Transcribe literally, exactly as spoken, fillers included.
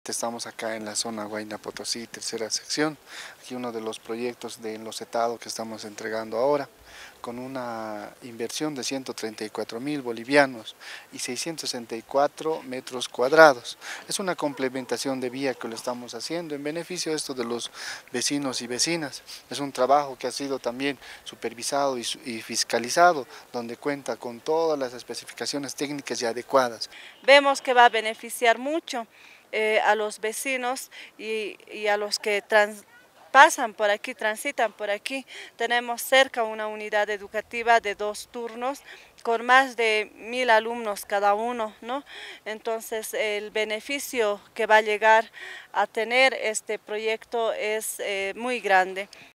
Estamos acá en la zona Huayna Potosí, tercera sección. Aquí uno de los proyectos de enlosetados que estamos entregando ahora, con una inversión de ciento treinta y cuatro mil bolivianos y seiscientos sesenta y cuatro metros cuadrados. Es una complementación de vía que lo estamos haciendo en beneficio de esto de los vecinos y vecinas. Es un trabajo que ha sido también supervisado y, y fiscalizado, donde cuenta con todas las especificaciones técnicas y adecuadas. Vemos que va a beneficiar mucho eh, a los vecinos y, y a los que trans, pasan por aquí, transitan por aquí. Tenemos cerca una unidad educativa de dos turnos con más de mil alumnos cada uno, ¿no? Entonces el beneficio que va a llegar a tener este proyecto es eh, muy grande.